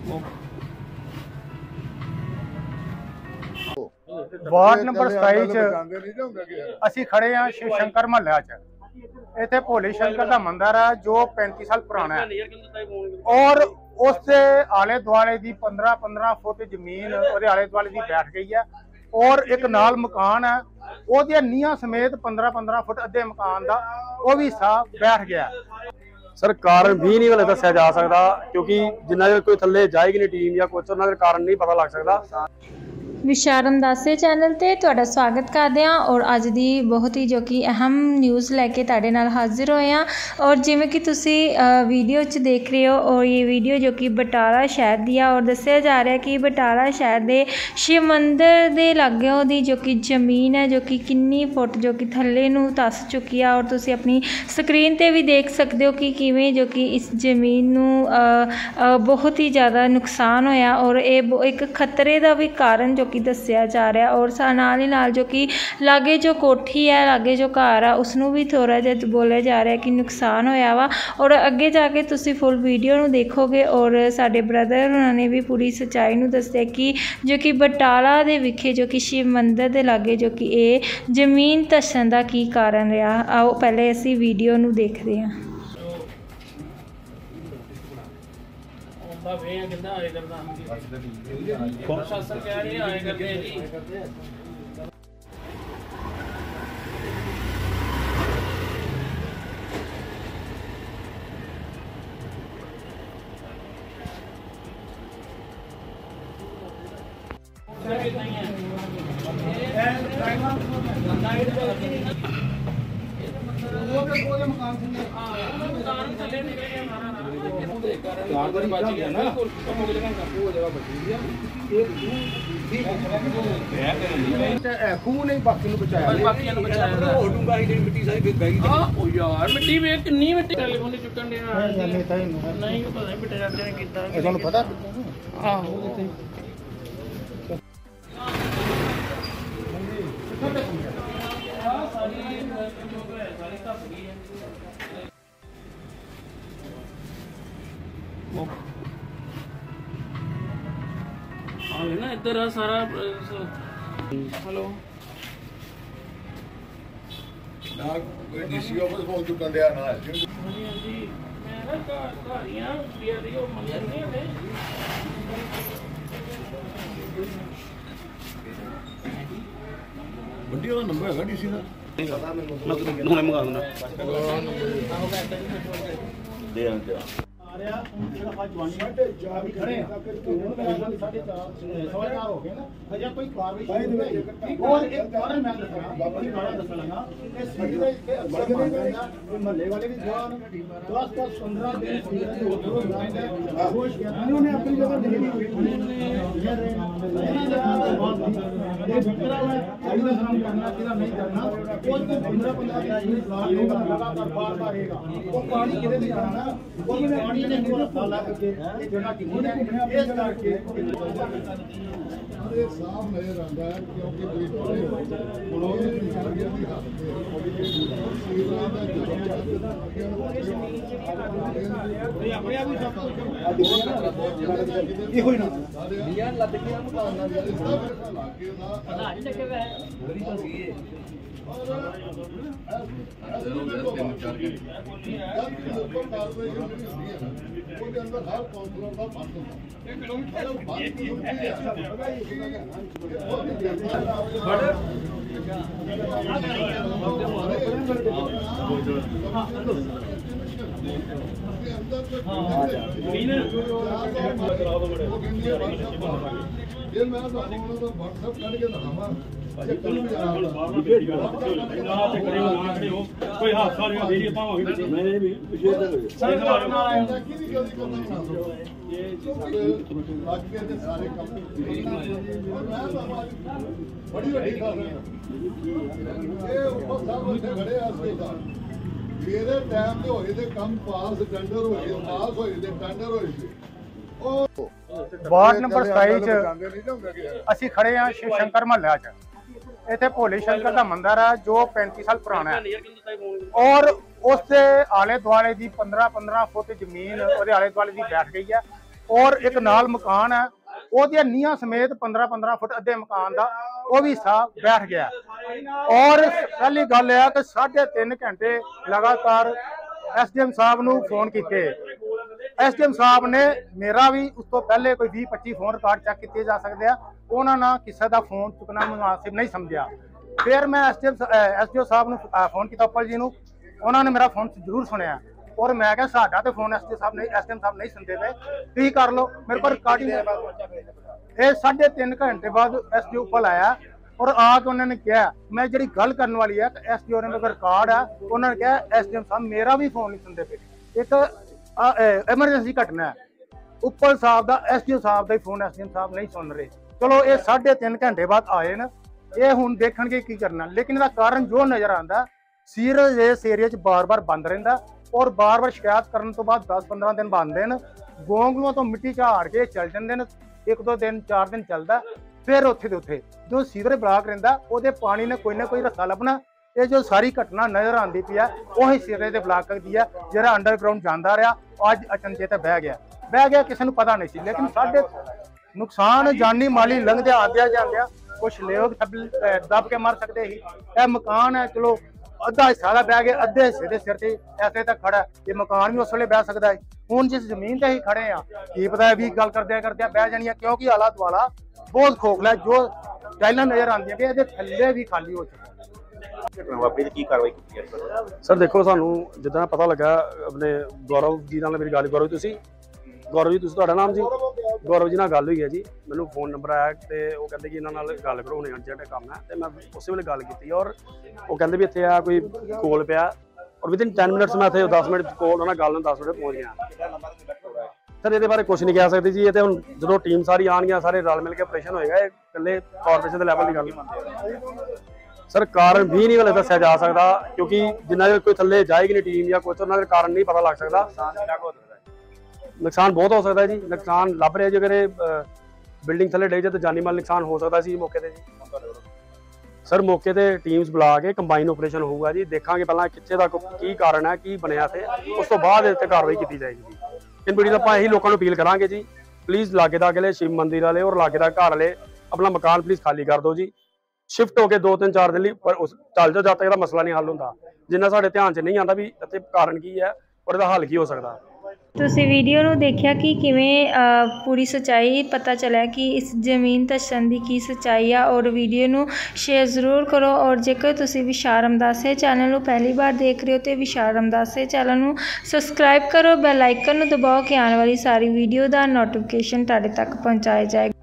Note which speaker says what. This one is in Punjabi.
Speaker 1: वार्ड नंबर 27 असी खड़े हाँ शिव शंकर महल्ला च। इत्थे भोले शंकर का मंदिर है जो 35 साल पुराना है और उसके आले दुआले दी 15-15 फुट जमीन उसदे आले दुआले दी बैठ गई है और एक नाल मकान है वो नींह समेत 15-15 फुट अद्धे मकान का वो भी हिस्सा बैठ गया।
Speaker 2: सर कारण भी नहीं हले दस्या जा सकता क्योंकि जिन्ना कोई थल्ले जाएगी नहीं टीम या कुछ उन्होंने कारण नहीं पता लग सकता।
Speaker 3: विशारम दासे चैनल ते तुहाडा स्वागत करते हैं और अज दी बहुत ही जो कि अहम न्यूज़ लैके तुहाडे नाल हाजिर होए हैं। और जिवें कि तुसी वीडियो च देख रहे हो और ये वीडियो जो कि बटाला शहर दी है और दस्सिया जा रहा है कि बटाला शहर दे शिव मंदिर दे लागे ओहदी जो कि जमीन है जो कि किन्नी फुट जो कि थल्ले नूं धस चुकी है और तुसी अपनी स्क्रीन ते भी देख सकते हो कि किवें जो कि इस जमीन नूं बहुत ही ज़्यादा नुकसान होया और ये एक खतरे का भी कारण जो कि दस्सिया जा रहा और नाल ही नाल जो कि लागे जो कोठी है लागे जो घर है उसनों भी थोड़ा जिहा बोलिया जा रहा है कि नुकसान होया वा। और अगे जाके तुसी फुल वीडियो नूं देखोगे और साडे ब्रदर उन्होंने भी पूरी सच्चाई नूं दस्सिया कि जो कि बटाला दे विखे जो कि शिव मंदिर दे लागे जो कि ये जमीन धसन दा की कारण रहा। आओ पहले असी वीडियो नूं देखदे हां।
Speaker 4: प्रशासन कह रही आए करते हैं जी। मिट्टी वे किन्नी मिट्टी टेलीफोन चुकन नहीं पता बिटे जाते ने कीता पता ना इधर सारा। हेलो
Speaker 5: डीसी ऑफिस फोन चुकन दिया ना बड्डी वाला नंबर है डीसी का
Speaker 2: मैं मंगा दूंगा
Speaker 5: साफ नजर आता है क्योंकि अंदर हर काउंसलर का व्हाट्सएप करके दिखावा
Speaker 4: कोई हादसा नहीं वीडियो पावांगे मैंने भी
Speaker 5: सारे बड़ी बड़ी मेरे टाइम से होए थे कम पास टेंडर होए पास होए थे टेंडर होए थे।
Speaker 1: वार्ड नंबर 27 असी खड़े हाँ शिव शंकर महल्ला च। इत्थे भोले शंकर का मंदिर है जो 35 साल पुराना है और उसके आले दुआले दी 15-15 फुट जमीन उसदे आले दुआले दी बैठ गई है ਔਰ ਇੱਕ ਨਾਲ ਮਕਾਨ ਹੈ ਉਹਦੀਆਂ ਨੀਹਾਂ ਸਮੇਤ 15-15 ਫੁੱਟ ਅੱਧੇ ਮਕਾਨ ਦਾ ਉਹ ਵੀ ਹਿੱਸਾ ਬੈਠ ਗਿਆ। ਔਰ ਪਹਿਲੀ ਗੱਲ ਇਹ ਹੈ ਕਿ 3.5 ਘੰਟੇ ਲਗਾਤਾਰ SDM ਸਾਹਿਬ ਨੂੰ ਫੋਨ ਕੀਤੇ। SDM ਸਾਹਿਬ ਨੇ ਮੇਰਾ ਵੀ ਉਸ ਤੋਂ ਪਹਿਲੇ ਕੋਈ 20-25 ਫੋਨ ਰਿਕਾਰਡ ਚੈੱਕ ਕੀਤੇ ਜਾ ਸਕਦੇ ਆ, ਉਹਨਾਂ ਨਾਲ ਕਿਸੇ ਦਾ ਫੋਨ ਚੁੱਕਣਾ ਮੁਨਾਸਿਬ ਨਹੀਂ ਸਮਝਿਆ। ਫਿਰ ਮੈਂ SDO ਸਾਹਿਬ ਨੂੰ ਫੋਨ ਕੀਤਾ, ਉੱਪਲ ਜੀ ਨੂੰ, ਉਹਨਾਂ ਨੇ ਮੇਰਾ ਫੋਨ ਜ਼ਰੂਰ ਸੁਣਿਆ ਔਰ ਮੈਂ ਕਿਹਾ ਸਾਡਾ ਤੇ ਫੋਨ SDM ਸਾਹਿਬ ਨਹੀਂ ਸੁਣਦੇ ਪਏ, ਤੁਸੀਂ ਕਰ ਲਓ, ਮੇਰੇ ਕੋਲ ਰਿਕਾਰਡਿੰਗ ਹੈ। ਇਹ 3.5 ਘੰਟੇ ਬਾਅਦ SDO ਉੱਪਲ ਆਇਆ ਔਰ ਆ ਕੇ ਉਹਨਾਂ ਨੇ ਕਿਹਾ, ਮੈਂ ਜਿਹੜੀ ਗੱਲ ਕਰਨ ਵਾਲੀ ਹੈ SDO ਨੇ ਮੇਰਾ ਰਿਕਾਰਡ ਹੈ, ਉਹਨਾਂ ਨੇ ਕਿਹਾ SDM ਸਾਹਿਬ ਮੇਰਾ ਵੀ ਫੋਨ ਨਹੀਂ ਸੁਣਦੇ ਪਏ, ਇੱਕ ਐਮਰਜੈਂਸੀ ਘਟਨਾ ਹੈ, ਉੱਪਲ ਸਾਹਿਬ ਦਾ SDO ਸਾਹਿਬ ਦਾ ਹੀ ਫੋਨ SDM ਸਾਹਿਬ ਨਹੀਂ ਸੁਣ ਰਹੇ। ਚਲੋ ਇਹ 3.5 ਘੰਟੇ ਬਾਅਦ ਆਏ ਨੇ, ਇਹ ਹੁਣ ਦੇਖਣਗੇ ਕੀ ਕਰਨਾ। ਲੇਕਿਨ ਇਹਦਾ ਕਾਰਨ ਜੋ ਨਜ਼ਰ ਆਉਂਦਾ, ਸੀਵਰੇਜ ਇਸ ਏਰੀਆ 'ਚ ਬਾਰ-ਬਾਰ ਬੰਦ ਰਹਿੰਦਾ ਔਰ ਬਾਰ-ਬਾਰ ਸ਼ਿਕਾਇਤ ਕਰਨ ਤੋਂ ਬਾਅਦ 10-15 ਦਿਨ ਬੰਦ ਨੇ, ਗੋਂਗਲੂਆਂ ਤੋਂ ਮਿੱਟੀ ਝਾੜ ਕੇ ਚੱਲ ਜਾਂਦੇ ਨੇ, 1-2 ਦਿਨ 4 ਦਿਨ ਚੱਲਦਾ, ਫਿਰ ਉੱਥੇ ਦੇ ਉੱਥੇ ਜੋ ਸੀਵਰੇਜ ਬਲਾਕ ਰਹਿੰਦਾ ਉਹਦੇ ਪਾਣੀ ਨੇ ਕੋਈ ਨਾ ਕੋਈ ਰਸਤਾ ਲੱਭਣਾ। ਇਹ ਜੋ ਸਾਰੀ ਘਟਨਾ ਨਜ਼ਰ ਆਉਂਦੀ ਪਈ ਹੈ ਉਹੀ ਸੀਵਰੇਜ ਦੇ ਬਲਾਕ ਦੀ ਹੈ, ਜਿਹੜਾ ਅੰਡਰਗਰਾਉਂਡ ਜਾਂਦਾ ਰਿਹਾ, ਅੱਜ ਅਚਨਚੇਤ ਬਹਿ ਗਿਆ, ਕਿਸੇ ਨੂੰ ਪਤਾ ਨਹੀਂ ਸੀ। ਲੇਕਿਨ ਸਾਡੇ ਨੁਕਸਾਨ ਜਾਨੀ ਮਾਲੀ ਲੰਘਦਿਆਂ ਆਉਂਦਿਆਂ ਜਾਂਦਿਆਂ ਕੁਛ ਲੋਕ ਦੱਬ ਕੇ ਮਰ ਸਕਦੇ ਸੀ। ਇਹ ਮਕਾਨ ਹੈ, ਚਲੋ ਅੱਧਾ ਹਿੱਸਾ ਦਾ ਬਹਿ ਗਿਆ, ਅੱਧੇ ਹਿੱਸੇ ਦੇ ਸਿਰ ਤੇ ਐਸੇ ਤੱਕ ਖੜਾ, ਇਹ ਮਕਾਨ ਵੀ ਉਸ ਵੇਲੇ ਬਹਿ ਸਕਦਾ ਹੈ। ਹੁਣ ਜਿਸ ਜ਼ਮੀਨ ਤੇ ਅਸੀਂ ਖੜੇ ਆ, ਕੀ ਪਤਾ ਵੀ ਗੱਲ ਕਰਦਿਆਂ ਬਹਿ ਜਾਣੀ ਆ, ਕਿਉਂਕਿ ਆਲਾ ਦੁਆਲਾ ਬਹੁਤ ਖੋਖਲਾ, ਜੋ ਟਾਈਲਾਂ ਨਜ਼ਰ ਆਉਂਦੀਆਂ ਪਈਆਂ ਇਹਦੇ ਥੱਲੇ ਵੀ ਖਾਲੀ ਹੋ ਚੁੱਕਾ।
Speaker 6: ਕੀ ਕਾਰਵਾਈ ਕੀਤੀ ਹੈ
Speaker 2: ਸਰ? ਦੇਖੋ, ਸਾਨੂੰ ਜਿੱਦਾਂ ਪਤਾ ਲੱਗਾ, ਆਪਣੇ ਗੌਰਵ ਜੀ ਨਾਲ ਮੇਰੀ ਗੱਲ, ਗੌਰਵ ਜੀ ਤੁਸੀਂ, ਤੁਹਾਡਾ ਨਾਮ ਜੀ? ਗੌਰਵ ਜੀ ਨਾਲ ਗੱਲ ਹੋਈ ਹੈ ਜੀ, ਮੈਨੂੰ ਫੋਨ ਨੰਬਰ ਆਇਆ ਤੇ ਉਹ ਕਹਿੰਦੇ ਕਿ ਇਹਨਾਂ ਨਾਲ ਗੱਲ ਕਰੋ, ਹੁਣੇ ਅਰਜੈਂਟ ਕੰਮ ਹੈ, ਤੇ ਮੈਂ ਉਸੇ ਵੇਲੇ ਗੱਲ ਕੀਤੀ ਔਰ ਉਹ ਕਹਿੰਦੇ ਵੀ ਇੱਥੇ ਆ ਕੋਈ ਕੋਲ ਪਿਆ ਔਰ ਵਿਦਿਨ 10 ਮਿੰਟਸ ਮੈਂ ਇੱਥੇ 10 ਮਿੰਟ ਕੋਲ ਉਹਨਾਂ ਨਾਲ ਗੱਲ ਨੂੰ 10 ਮਿੰਟ ਪਹੁੰਚ ਗਿਆ। ਸਰ ਇਹਦੇ ਬਾਰੇ ਕੁਝ ਨਹੀਂ ਕਹਿ ਸਕਦੇ ਜੀ, ਇਹ ਤੇ ਹੁਣ ਜਦੋਂ ਟੀਮ ਸਾਰੀ ਆਉਣਗੀਆਂ, ਸਾਰੇ ਰਲ ਮਿਲ ਕੇ ਆਪਰੇਸ਼ਨ ਹੋਏਗਾ, ਇਹ ਇਕੱਲੇ ਕਾਰਪੋਰੇਸ਼ਨ ਦੇ ਲੈਵਲ ਦੀ ਗੱਲ ਨਹੀਂ। ਸਰ ਕਾਰਨ ਵੀ ਨਹੀਂ ਹਲੇ ਦੱਸਿਆ ਜਾ ਸਕਦਾ, ਕਿਉਂਕਿ ਜਿੰਨਾ ਚਿਰ ਕੋਈ ਥੱਲੇ ਜਾਏਗੀ ਨਹੀਂ ਟੀਮ ਜਾਂ ਕੁਝ, ਉਹਨਾਂ ਦੇ ਕਾਰਨ ਨਹੀਂ ਪਤਾ ਲੱਗ ਸਕਦਾ। ਨੁਕਸਾਨ ਬਹੁਤ ਹੋ ਸਕਦਾ ਜੀ, ਨੁਕਸਾਨ ਲੱਭ ਰਿਹਾ ਜੀ, ਅਗਰ ਇਹ ਬਿਲਡਿੰਗ ਥੱਲੇ ਡੇ ਜੇ ਤਾਂ ਜਾਨੀ ਮਾਲ ਨੁਕਸਾਨ ਹੋ ਸਕਦਾ ਸੀ ਮੌਕੇ ਤੇ ਜੀ। ਸਰ ਮੌਕੇ ਤੇ ਟੀਮਸ ਬੁਲਾ ਕੇ ਕੰਬਾਈਨ ਆਪਰੇਸ਼ਨ ਹੋਊਗਾ ਜੀ, ਦੇਖਾਂਗੇ ਪਹਿਲਾਂ ਕਿੱਥੇ ਤੱਕ ਕੀ ਕਾਰਨ ਹੈ, ਕੀ ਬਣਿਆ ਤੇ ਉਸ ਤੋਂ ਬਾਅਦ ਇੱਥੇ ਕਾਰਵਾਈ ਕੀਤੀ ਜਾਏਗੀ ਜੀ। ਇਨ ਵੀਡੀਓ ਆਪਾਂ ਇਹੀ ਲੋਕਾਂ ਨੂੰ ਅਪੀਲ ਕਰਾਂਗੇ ਜੀ, ਪਲੀਜ਼ ਲਾਗੇ ਦਾ ਅਗਲੇ ਸ਼ਿਵ ਮੰਦਿਰ ਵਾਲੇ ਔਰ ਲਾਗੇ ਦਾ ਘਰ ਵਾਲੇ ਆਪਣਾ ਮਕਾਨ ਪਲੀਜ਼ ਖਾਲੀ ਕਰ ਦਿਓ ਜੀ, ਸ਼ਿਫਟ ਹੋ ਕੇ 2-3-4 ਦਿਨ ਲਈ, ਪਰ ਉਸ ਚੱਲ ਜਾਓ ਜਦ ਤੱਕ ਇਹਦਾ ਮਸਲਾ ਨਹੀਂ ਹੱਲ ਹੁੰਦਾ, ਜਿੰਨਾ ਸਾਡੇ ਧਿਆਨ 'ਚ ਨਹੀਂ ਆਉਂਦਾ ਵੀ ਇੱਥੇ ਕਾਰਨ ਕੀ ਹੈ ਔਰ ਇਹਦਾ ਹੱਲ ਕੀ ਹੋ ਸਕਦਾ।
Speaker 3: ਤੁਸੀਂ ਵੀਡੀਓ ਨੂੰ ਦੇਖਿਆ ਕਿ ਕਿਵੇਂ ਪੂਰੀ ਸੱਚਾਈ ਪਤਾ ਚੱਲਿਆ ਕਿ ਇਸ ਜ਼ਮੀਨ ਧੱਸਣ ਦੀ ਕੀ ਸੱਚਾਈ ਆ, ਔਰ ਵੀਡੀਓ ਨੂੰ ਸ਼ੇਅਰ ਜ਼ਰੂਰ ਕਰੋ। ਔਰ ਜੇਕਰ ਤੁਸੀਂ ਵਿਸ਼ਾਲ ਰਮਦਾਸੀਆ ਚੈਨਲ ਨੂੰ ਪਹਿਲੀ ਵਾਰ ਦੇਖ ਰਹੇ ਹੋ ਤੇ ਵਿਸ਼ਾਲ ਰਮਦਾਸੀਆ ਚੈਨਲ ਨੂੰ ਸਬਸਕ੍ਰਾਈਬ ਕਰੋ, ਬੈਲ ਆਈਕਨ ਨੂੰ ਦਬਾਓ ਕਿ ਆਉਣ ਵਾਲੀ ਸਾਰੀ ਵੀਡੀਓ ਦਾ ਨੋਟੀਫਿਕੇਸ਼ਨ ਤੁਹਾਡੇ ਤੱਕ ਪਹੁੰਚਾਇਆ ਜਾਏ।